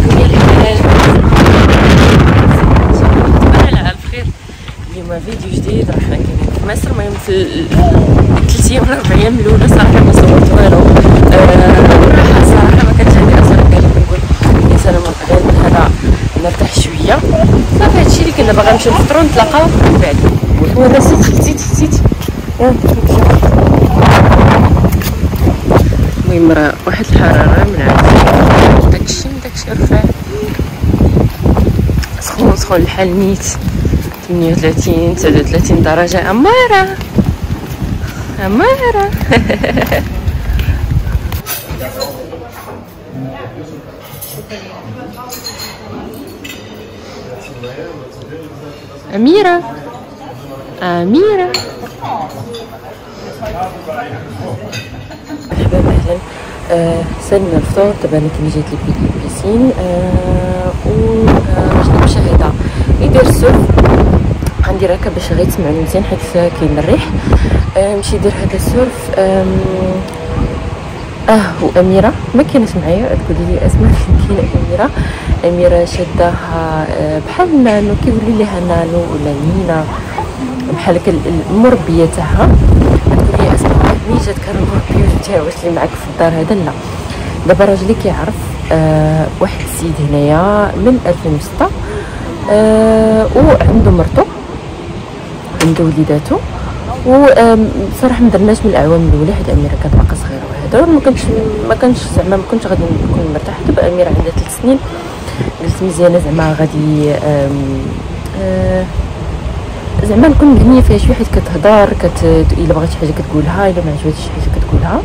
عليكم يا الحلال. تبارك على الخير. اليوم فيديو جديد راح كاين في مصر. المهم في 3 ايام ولا 4 ايام الاولى صراحه ما صورت والو. الراحه صراحه ما كانش عندي اصلا كنقول الانسان من قبل هذا نرتاح شويه. صافي هادشي اللي كنا باغا نمشيو نفطرو نتلاقاو من بعد. وانا نسيت المهم راه واحد الحراره من عندي داكشي رفع سخون الحال نيت 38 39 درجه. اماره أميرة مرحبا أهلا. سالنا الفطور. دابا انا كنت جيت للبيسين باش نمشي هدا يدير السيرف. غندير هكا باش غير تسمعوني مزيان حيت كاين الريح. نمشي ندير هذا السيرف. واميره ما كانت معايا. تقولي لي اسماء فين كاينه اميره شداها بحال نانو كيقولوا ليها نانو ولا نينا بحال هكا المربيه تاعها. تقول لي اسماء مين جات كان المربيه تاعها واش اللي معاك في الدار هذا؟ لا دابا راجلي كيعرف واحد السيد هنايا من 2006 وعنده مرتو عنده وليداتو. وصراحه ما درناش من الاعوام الاولى حيت اميره كانت باقا صغيره وهذا ما كانش زعما ما كنتش غادي نكون مرتاحه. دابا اميره عندها 3 سنين قلت مزيانه زعما غادي زعما نكون مهنيه فيها شويه حيت كتهضر الا بغات شي حاجه كتقولها الا ما عجبتش شي حاجه كتقولها.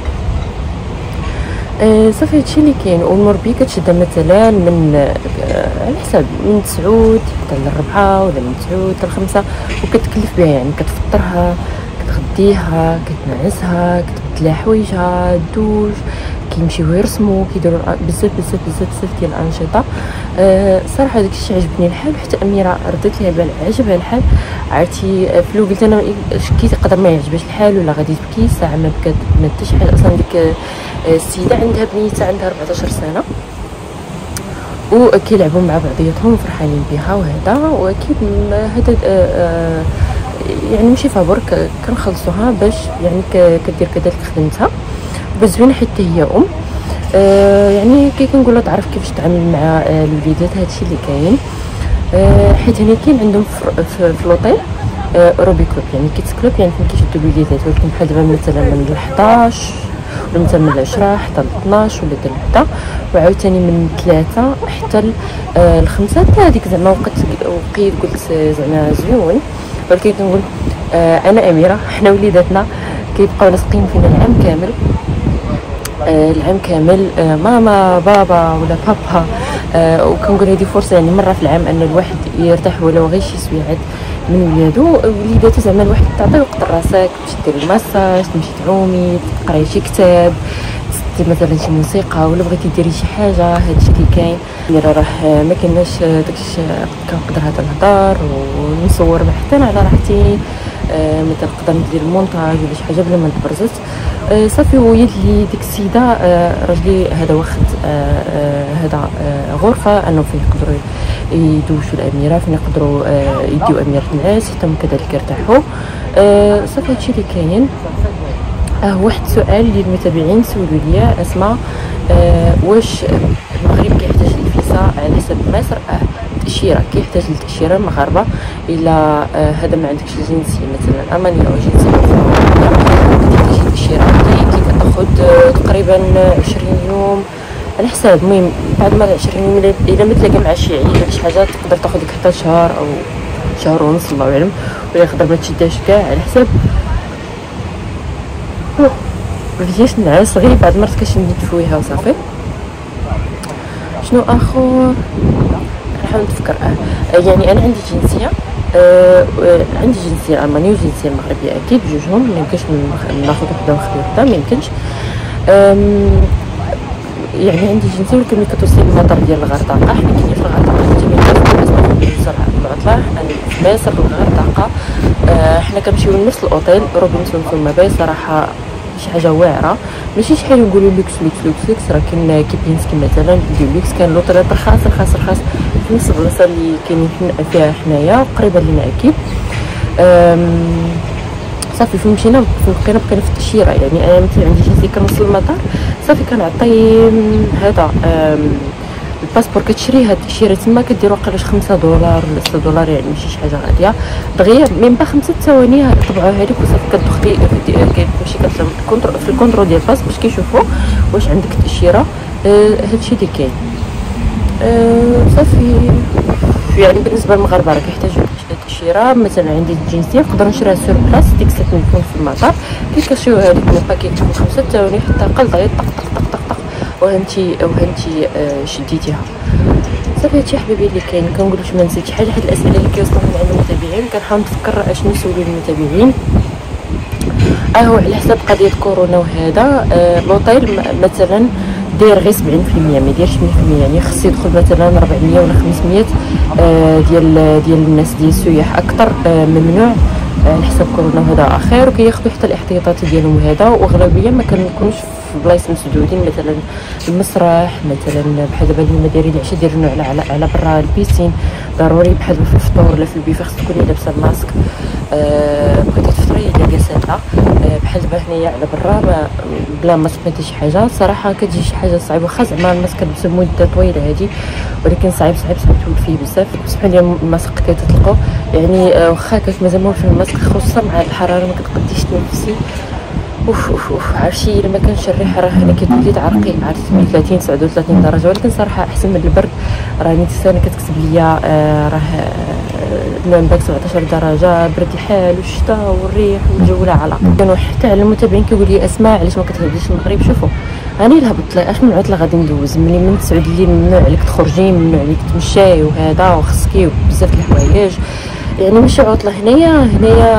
صافي هادشي اللي كاين. والمربيه كتشدها مثلا من على حساب من 9 حتى ل4 ولا من 9 حتى ل5 وكتكلف بها يعني كتفطرها كتغديها كتنعسها كتبدلها حوايجها الدوش كيمشيو يرسموا كيديروا بزاف ديال الانشطه. صراحه داك الشيء عجبني الحال حتى اميره ردت ليها البال عجبها الحال. عرفتي في قلت انا كي تقدر ما يعجبهاش الحال ولا غادي تبكي ساعه ما بكات ما حتى شي حاجه. اصلا ديك السيده عندها بنيته عندها 14 سنه وكيلعبوا مع بعضياتهم وفرحانين بها وهذا. واكيد هذا يعني ماشي فابور كنخلصوها باش يعني كدير كذلك خدمتها بزوينه حتى هي يعني كي كنقولها تعرف كيفاش تتعامل مع الوليدات. هادشي اللي كاين حيت هنا كاين عندهم في لوطيل روبي كلوب يعني كيتس كلوب يعني فين كيشدوا الوليدات. ولكن بحال دابا مثلا من 11 ولا مثلا من 10 حتى ل 12 ولا حتى ل1 وعاوتاني من 3 حتى ل5 حتى هذيك زعما وقيت قلت زعما زوين. ولكن كنقول انا اميره حنا وليداتنا كيبقاو لاصقين فينا العام كامل ماما بابا ولا بابا. وكنقول هذه فرصه يعني مره في العام ان الواحد يرتاح ولو غير شي سويعات من وليداتو زعما الواحد تعطي وقت لراسك باش دير المساج تمشي تعومي تقراي شي كتاب تسمعي مثلا شي موسيقى ولا بغيتي ديري شي حاجه. هادشي اللي كاين. راه ما كايناش داكشي كنقدر هذا نهضر ونصور حتى انا على راحتي. مثلا نقدر ندير المونتاج ولا شي حاجه بلا ما نتبرزت. صافي هو اللي ديك السيده راجلي هذا واخد هذا غرفه انه فين يقدروا يدوشوا الاميره فين يقدروا يديو اميره تنعس حتى هم كذلك يرتاحوا. صافي هادشي اللي كاين. واحد السؤال اللي المتابعين سولوا لي اسماء واش المغرب كيحتاج للفيزا على حسب مصر؟ التاشيره كيحتاج للتاشيره المغاربه الا هذا ما عندكش الجنسيه مثلا المانيه او جنسيه كتحتاج التاشيره كي كتاخذ تقريبا 20 يوم على حساب. المهم بعد ما 20 يوم الا ما تلاقى مع شي عيد ولا شي حاجه تقدر تاخذ لك حتى شهر او شهر ونص الله اعلم ولا يقدر ما تشداش كاع على حساب. ما فيهاش نعس غير بعد مرات كنشد فويها وصافي. شنو اخر نحاول نتفكر. يعني انا عندي جنسيه عندي جنسيه المانيه وجنسيه مغربيه اكيد بجوجهم. ما يمكنش ناخذ وحده ونخلي وحده ما يمكنش. يعني عندي جنسيه ولكن ملي كتوصل للمطار ديال الغردقه حنا كاينين في الغردقه حنا في مصر الغردقه حنا كنمشيو لنفس الاوتيل روبنسون ثم باي. صراحه شي حاجه واعره، ماشي شحال نقولوا لوكس لوكس لوكس لوكس. راه كاين كيبينسكي مثلا ديلوكس، كان لوطريط رخاص رخاص رخاص في نفس البلاصه اللي كاينين فيها حنايا قريبه لينا اكيد. صافي فين مشينا بقينا في التاشيره. يعني انا مثلا عندي جيسي كنوصل للمطار صافي كنعطي هذا الباسبور، كتشري هاد التاشيره تما كدير واقيلا 5 دولار ولا 6 دولار، يعني ماشي شي حاجه غاليه دغيا. من بعد 5 ثواني طبعوها لك وصافي كتدخلي كتمشي في الكونترول ديال الباس باش كيشوفوا واش عندك التاشيره. هادشي اللي كاين. صافي يعني بالنسبه للمغاربه راه كيحتاجوا التاشيره. مثلا عندي الجنسيه نقدر نشريها سور بلاص ديك الساعه نكون في المطار كيكشيوها لك من باكيت في 5 ثواني حتى اقل دغيا طق طق طق طق طق وهانتي شديتيها. صافي هادشي حبيبي اللي كاين. كنقول واش ما نسيتش حاجه. حيت الاسئله اللي كيوصلوا من عند المتابعين كنحاول نفكر اشنو نسولو المتابعين. هو على حساب قضيه كورونا وهذا لوطيل مثلا داير غير 70%، ما يديرش 100%. يعني خص يدخل مثلا 400 ولا 500 ديال الناس ديال السياح اكثر ممنوع على حساب كورونا وهذا اخر، وكياخذوا حتى الاحتياطات ديالهم وهذا. واغلبيه ما كنكونوش في بلايص مسدودين، مثلا المسرح مثلا بحال دابا اليوم دايرين العشاء دايرينو على برا البيسين ضروري، بحال في الفطور ولا في البيفي خص تكوني لابسه الماسك. بغيتي تفطري هي جالسه بحال دابا هنايا على برا بلا ماسك ما شي حاجه. صراحه كتجي شي حاجه صعيبه، واخا زعما الماسك كتلبسو مده طويله هادي، ولكن صعيب تولد فيه بزاف. سبحان الله الماسك كتطلقوا يعني واخا مازال مول في الماسك، خصوصا مع الحراره ما كتقديش تنفسي. اوف عرفتي الا ما كانش الريحه راه هنا كتولي تعرقي. عرفتي من 30 39 درجه، ولكن صراحه احسن من البرد. راني تساني كتكتب ليا راه داك 17 درجه برد الحال والشتاء والريح والجو لا علاقه. كانوا حتى على المتابعين كيقول لي اسماء علاش ما كتهبطيش المغرب. شوفوا راني لهبط لي اش من عطله غادي ندوز ملي من 9 الليل ممنوع عليك تخرجي، ممنوع عليك تمشاي وهذا، وخصكي بزاف د الحوايج. يعني ماشي عطله هنايا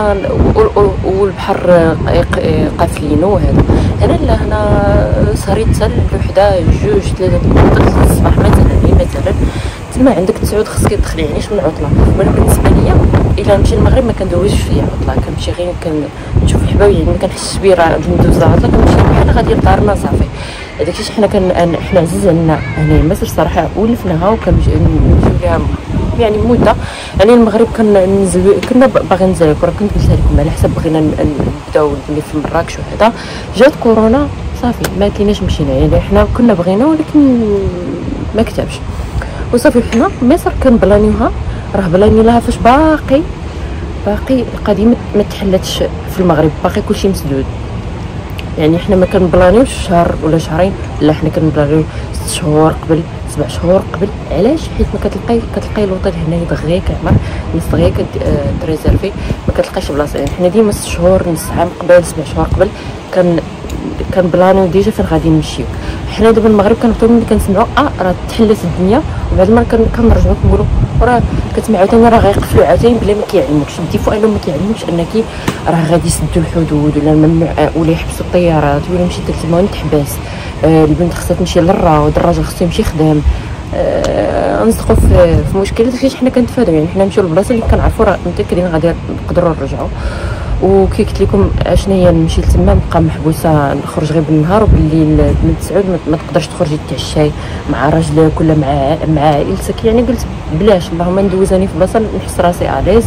والبحر قافلين وهذا. هنا لا، هنا صاريت حتى الوحده 2 3 الصباح مثلا تما عندك 9 خصك تدخلي. يعني شنو العطله؟ وانا بالنسبه ليا الا نمشي المغرب ما كندوزش فيها عطله، كنمشي غير كنشوف الحبايب. يعني ما كنحسش بيه راه ندوز العطله، كنمشي بحال غادي لدارنا صافي. داكشي حنا حنا عزيز علينا هنا مصر صراحه، ولفناها وكنمشيو ليها يعني مده. يعني المغرب كنا باغي ننزل لكم، كنت قلت لكم على حسب بغينا نبداو اللي في مراكش وهذا. جات كورونا صافي ما كايناش مشينا. يعني حنا كنا بغينا ولكن ما كتبش وصافي. حنا مصر كنبلانيوها، راه بلاني لها فاش باقي القضيه ما تحلتش في المغرب، باقي كلشي مسدود. يعني حنا ما كنبلانيوش شهر ولا شهرين، لا حنا كنبلانيو 6 شهور قبل 7 شهور قبل. علاش؟ حيت ما كتلقاي الوطن هنايا دغيا كعمر الناس دغيا كتريزيرفي، ما كتلقايش بلاصه. يعني حنا ديما 6 شهور نص عام قبل 7 شهور قبل كنبلانيو ديجا فين غادي نمشيو. حنا دابا المغرب كنبقاو ملي كنسمعوا راه تحلت الدنيا، وبعد المره كنرجعوا كنقولوا راه كتسمعوا ثاني راه غيقفلوا عاوتاني بلا ما كيعلموكش. ديفو انهم ما كيعلموكش انك راه غادي يسدوا الحدود ولا ممنوع ولا يحبسوا الطيارات ولا مشيت للتليفون تحبس. البنت خصها تمشي للراود، الراجل خصو يمشي يخدم. نصدقوا في مشكله فاش حنا كنتفادوا. يعني حنا نمشيو للبلاصه اللي كنعرفوا راه متاكدين غادي نقدروا نرجعوا. وكي قلت لكم اشناهي نمشي لتما نبقى محبوسه، نخرج غير بالنهار، وبالليل من 9 ما تقدرش تخرجي تتعشاي مع راجلك ولا مع عائلتك. يعني قلت بلاش، اللهم ندوزاني في بلاصه نحس راسي اليز،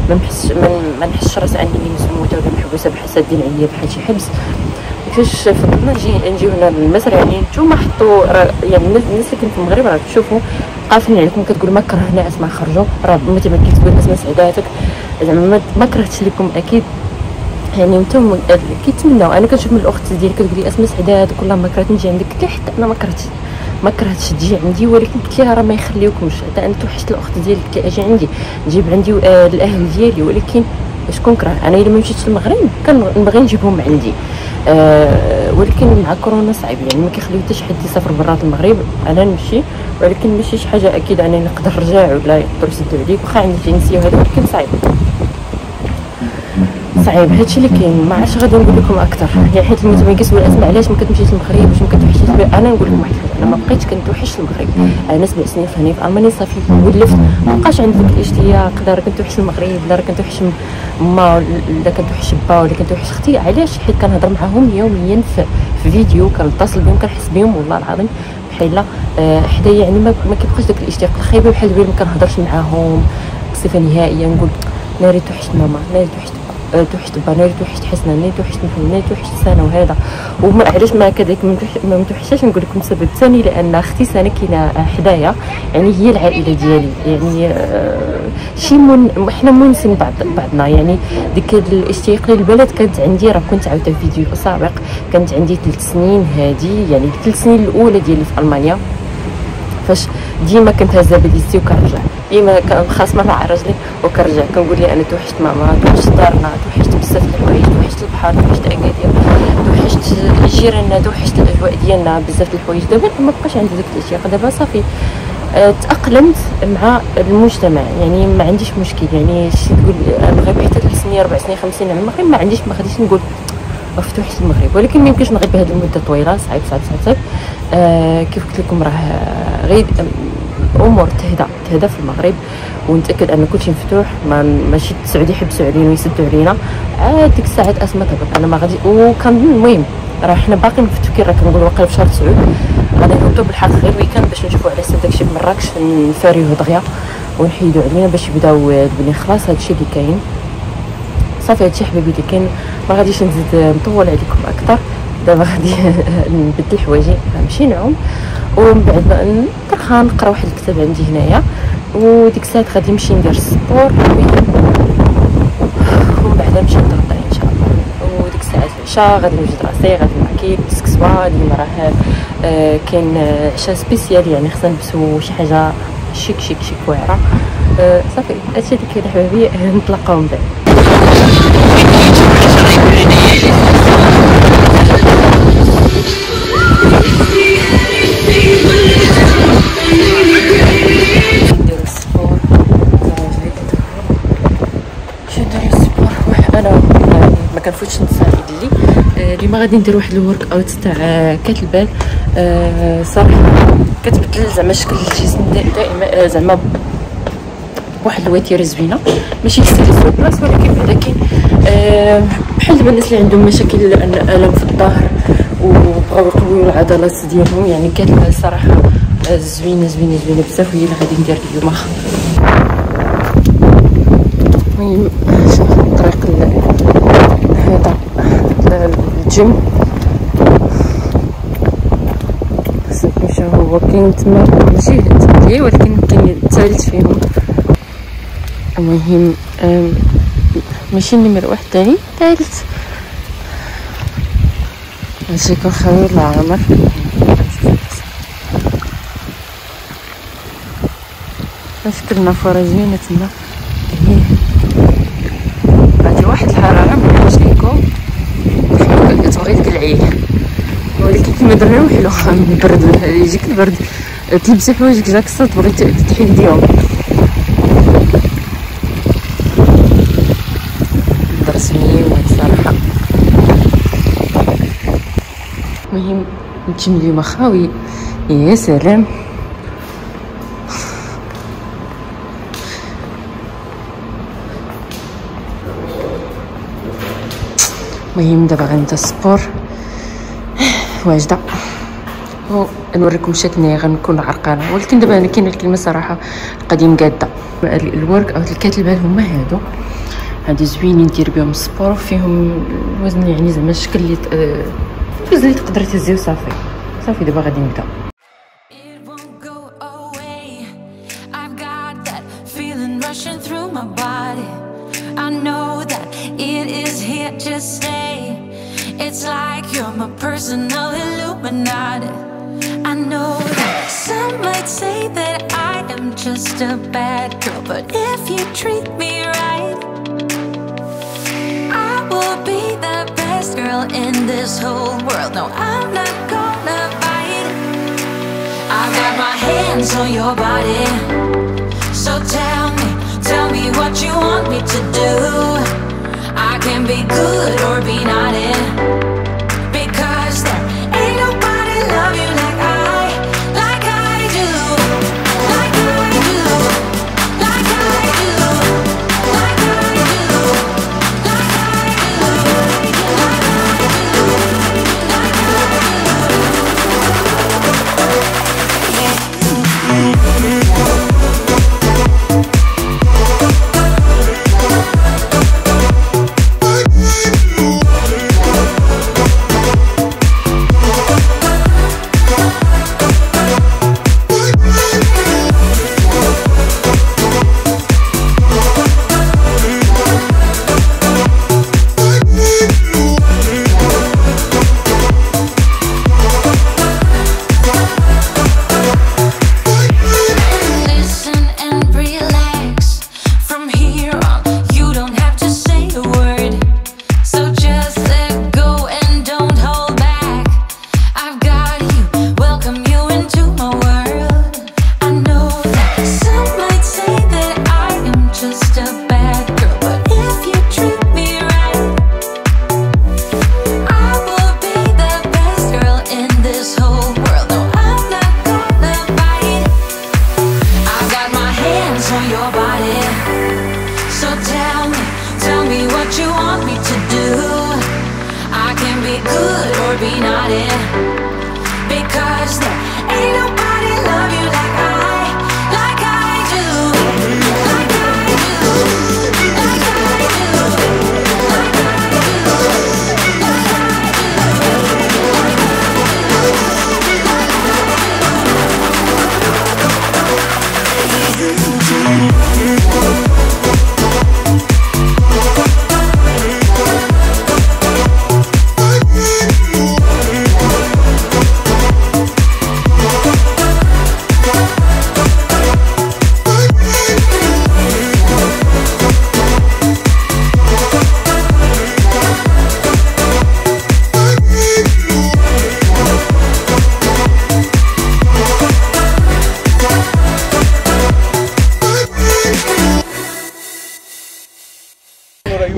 ما نحسش راسي انني مسموته ولا محبوسه بحال دين عليا بحال شي حبس. كيفاش فضلنا نجيو هنا لمصر. يعني نتوما حطوا يعني الناس اللي كاين في المغرب راه تشوفوا قافلين عليكم، كتقول ما كرهناش ما خرجوا، راه مثلا كتقول الناس ما سعداتك زعما ما كرهتش لكم اكيد. يعني نتوما كيتمناو. انا كنشوف من الاخت ديالي كتقول لي اسماء سعداتك والله ما كرهت نجي عندك. قلت لها حتى انا ما كرهتش تجي عندي، ولكن قلت لها راه ما يخليوكمش. حتى انا توحشت الاخت ديالي قلت لها اجي عندي نجيب عندي الاهل ديالي، ولكن شكون كره. انا الا ما مشيتش للمغرب كنبغي نجيبهم عندي. ولكن مع كورونا صعيب، يعني ما كيخليو حتى شي حد يسافر برات المغرب. انا نمشي ولكن ماشي شي حاجه اكيد انا نقدر نرجع ولا يقدروا يسدوا عليك، واخا عندي جنسيه وهذا، ولكن صعيب هادشي اللي كاين. ما عرفتش غادي نقول لكم اكثر، يعني حيت المتابعين كيسولوا الاسماء علاش ما كتمشيش للمغرب واش ما كتوحشيش. انا نقول لكم واحد الحاجه، انا ما بقيتش كنتوحش المغرب. انا 7 سنين فهني في المانيا صافي ولفت، ما بقاش عندي ديك الاشتياق. لا كنتوحش المغرب، لا كنتوحش ما، لا كنتوحش با، ولا كنتوحش اختي. علاش؟ حيت كنهضر معاهم يوميا في فيديو، كنتصل بهم، كنحس بهم والله العظيم بحال حدايا. يعني ما كيبقاش داك الاشتياق الخايبه بحال دابا ما كنهضرش معاهم بصفه نهائيه. نقول ناري توحشت ماما، ناري توحشت توحشت با، ناري توحشت حسنه، ناري توحشت محمد، ناري توحشت سنه. وهذا وما علاش ما كذلك ما متوحشاش. نقول لكم السبب الثاني، لان اختي سنه كاينه حدايا، يعني هي العائله ديالي، يعني حنا منسين بعضنا. يعني ديك الاشتياق للبلد كانت عندي، راه كنت عاودتها في فيديو سابق، كانت عندي 3 سنين هذه، يعني 3 سنين الاولى ديالي في المانيا، فاش ديما كنت هازه باليستي وكنرجع، ديما خاصمه مع راجلي وكنرجع، كنقول لي انا توحشت ماما، توحشت دارنا، توحشت بزاف د الحوايج، توحشت البحر، توحشت اكادير، توحشت جيراننا، توحشت الاجواء ديالنا، بزاف د الحوايج. دابا ما بقاش عندي داك الاشتياق، دابا صافي تاقلمت مع المجتمع، يعني ما عنديش مشكل. يعني شي تقول المغرب حتى 3 سنين 4 سنين 5 سنين على المغرب ما عنديش، ما غاديش نقول توحشت المغرب، ولكن ما يمكنش نغيب بهذه المده طويله. صعيب صعيب صعيب صعيب. كيف قلت لكم راه غير امور تهدى في المغرب، ونتاكد ان كلشي مفتوح، ماشي السعودي يحبسوا علينا ويسدوا علينا. عاد ديك الساعات اسمى تهبط، انا ما غادي. وكنظن المهم راه حنا باقيين مفتوكين، راه كنقول واقيلا في شهر 9 غادي نهبطوا بالحق غير ويكاند باش نشوفوا على سد داكشي في مراكش، نفاريوه دغيا ونحيدوا علينا باش يبداو تبني. خلاص هادشي اللي كاين صافي، هادشي حبيبي اللي كاين. ما غاديش نزيد نطول عليكم اكثر. دابا غادي نبدل حوايجي، نمشي نعوم، ومن بعد نطرخ نقرا واحد الكتاب عندي هنايا، وديك الساعه غادي نمشي ندير السبور، ومن بعد نمشي نتغدى ان شاء الله. وديك الساعه العشاء غادي نوجد راسي، غادي ناكل كسكسوا. اليوم راه كاين عشاء سبيسيال، يعني خصنا نلبسوا شي حاجه شيك شيك شيك واعره. صافي هادشي اللي كاين حبايبي، نتلاقاو من بعد. ما كنفوتش نص ساعه اللي اليوم غادي ندير واحد الورك اوت تاع كتلبال. صراحه كتبدل زعما شكل الجسم دائما، زعما بواحد الوتيره زوينه، ماشي تستهلك في البلاصه، ولكن بعدا كاين بحال دابا الناس اللي عندهم مشاكل الام في الظهر وبغاو يقويو العضلات ديالهم. يعني كتلبال صراحه زوينه زوينه زوينه بزاف، وهي اللي غادي ندير اليوم. المهم طريق هذا الجيم نمشيو، هو كاين تما ماشي تملي، ولكن كاين الثالث فيهم. المهم ماشي نمر واحد تاني ثالث، هادشي كنخليو العمر. شكل نافوره زوينه تما، هادي واحد الحراره مكنش ليكم كتبغي تقلعيه، ولكن كيما درنا حلو البرد يجيك البرد تلبسي حوايجك جاكسه تبغي تحيديهم. درس زوين الصراحه. المهم نمشي اليوم خاوي، يا سلام. المهم دابا غنبدا السبور واجده، ونوريكم شكلنا غنكون عرقانه، ولكن دابا انا كاين الكلمه صراحه قديم قاده. الورك اوت الكتلبال هما هادو زوينين ندير بهم السبور، فيهم الوزن يعني زعما الشكل اللي الوزن اللي تقدري تهزيه. صافي دابا غادي نبدا. It's like you're my personal Illuminati. I know that some might say that I am just a bad girl, but if you treat me right, I will be the best girl in this whole world. No, I'm not gonna bite. I got my hands on your body, so tell me what you want me to do. I can be good or be naughty, because there ain't nobody love you like I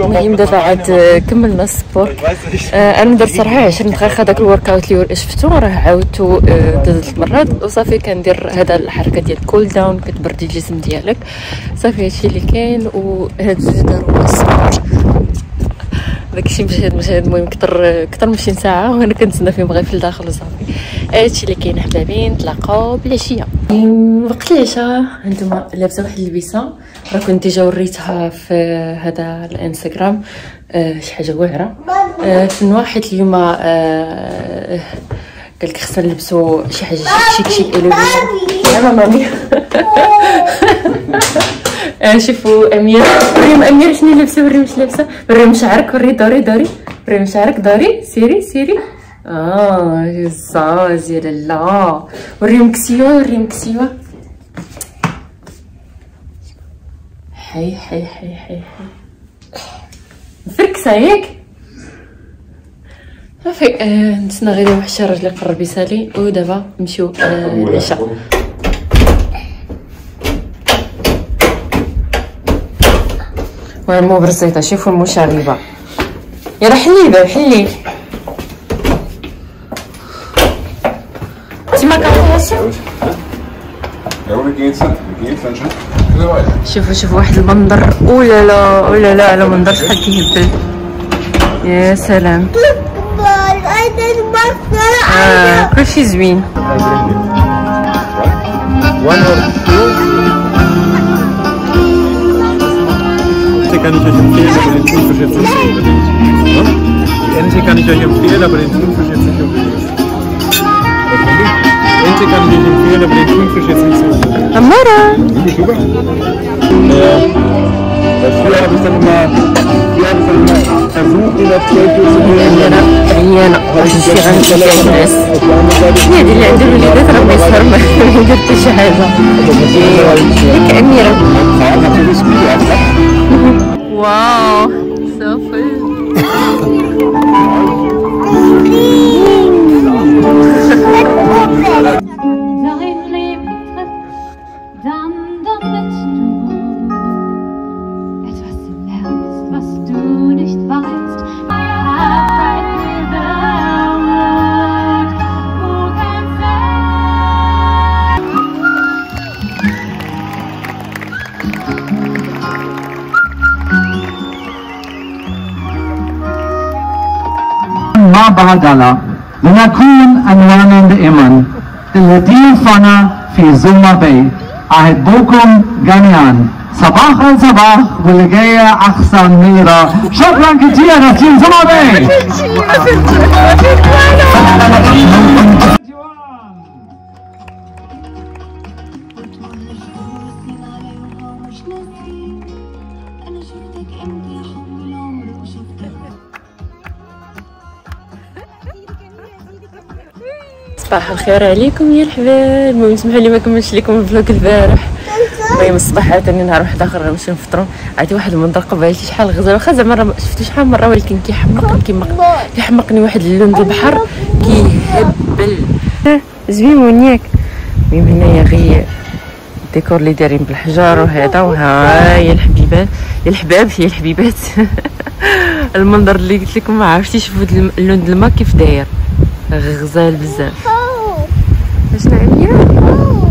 المهم دابا عاد كملنا السبور. انا درت صراحه 20 دقيقه داك الورك اوت اللي شفتو راه عاودتو 3 مرات وصافي. كندير هذا الحركه ديال كول داون، كتبردي الجسم ديالك صافي. هادشي اللي كاين. وهاد الزوج داروا السبور داكشي مشهد المهم كثر من 20 ساعه وانا كنتسنى فيهم غير في الداخل وصافي. هادشي اللي كاين حبابي. نتلاقاو بالعشيه وقت العشاء. هانتوما لابسه واحد اللبسه راه كنت ديجا وريتها في هذا الانستغرام، شي حاجه واعره في حيت اليوم قالك خصنا نلبسوا شي حاجه شيك الوغ. مامي شوفوا اميره، وريهم اميره شنو لابسه، وريهم واش لابسه، وريهم شعرك، وري دوري وريهم شعرك، دوري سيري زاز يا لالا. وريهم كسيوه حي فركسه ياك صافي. نتسنى غير واحد الشي راجل يقرب يسالي ودابا نمشيو للعشاء. مو برزيطه. شوفوا المشاغبه يلا حلي انت ما كرهتيش. شوفوا واحد المنظر. اولا لا على منظر شحال كيهبل. يا سلام كلشي زوين. Kann ich euch empfehlen, aber den Thunfisch jetzt nicht unbedingt. Ente kann ich euch empfehlen, aber den Thunfisch jetzt nicht unbedingt. Ente kann ich euch empfehlen, aber den Thunfisch jetzt nicht so unbedingt. Amara! Wirklich super? Früher habe ich dann immer versucht, in der Kirche zu gehen. عيانة شي عندي الناس هي اللي عندي الوليدات راه ما يسهر ما يدير حتى شي حاجة. ياك أميرة. واو صافي. مع بعضنا لنكون عنوانا دائما للضيوفنا في زوما باي. أحبكم جميعا. صباح الصباح واللي جاية أحسن ميرا. شكرا كتير لتيم زوما باي. صباح الخير عليكم يا الحباب. المهم سمحوا لي ما كملتش لكم الفلوق البارح. المهم الصباح عاوتاني نهار واحد اخر غنمشيو نفطروا. عرفتي واحد المنظر قبيلتي شحال غزال، واخا زعما ما شفتو شحال مره ولكن كيحمقني واحد اللون ديال البحر كيهبل زوين ياك. المهم هنايا غير الديكور اللي دايرين بالحجر وهذا. وها يا الحبيبات يا الحباب يا الحبيبات المنظر اللي قلت لكم ما عرفتيش. شوفوا اللون ديال الماء كيف داير غزال بزاف. شنو عميرة؟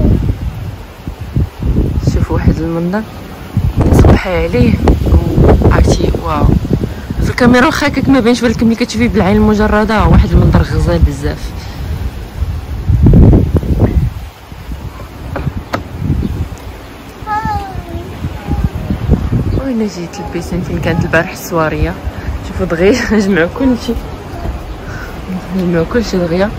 شوفوا واحد المنظر صبحي عليه. عرفتي واو في الكاميرا واخا هكاك ما بينش، ولكن ملي كتشوفيه بالعين المجرده واحد المنظر غزال بزاف. وين جيت البيسين فين كانت البارح السواريه. شوفوا دغيا جمعوا كلشي دغيا.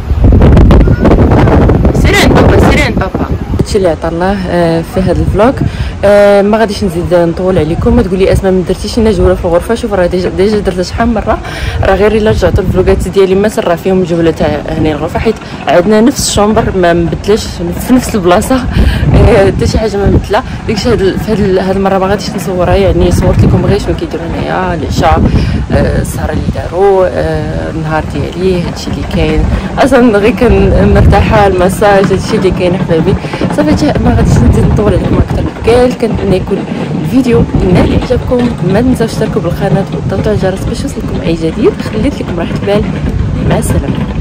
سيرين بابا هادشي اللي عطرناه في هذا الفلوق. ما غاديش نزيد نطول عليكم. ما تقولي اسماء ما درتيش لنا جوله في الغرفه. شوف راه ديجا درت شحال من مره، راه غير الا رجعت الفلوقات ديالي ما سرا فيهم جوله تاع هنا الغرفه، حيت عندنا نفس الشومبر ما مبدلاش في نفس البلاصه حتى شي حاجه ما مبدله. داكشي هاد المره ما غاديش نصورها، يعني صورت لكم غير شنو كيديروا هنايا العشاء، السهره اللي داروا، النهار ديالي، هادشي اللي كاين. اصلا غير كنرتاحه المساج، هادشي اللي كاين حبايبي. صافي ما غاديش نزيد نطول عليكم اكثر. قال كنتمنى يكون الفيديو الناس اللي عجبكم ما تنساوش تشتركوا بالقناه وتضغطوا على الجرس باش يوصلكم اي جديد. خليت لكم راحه بال، مع السلامه.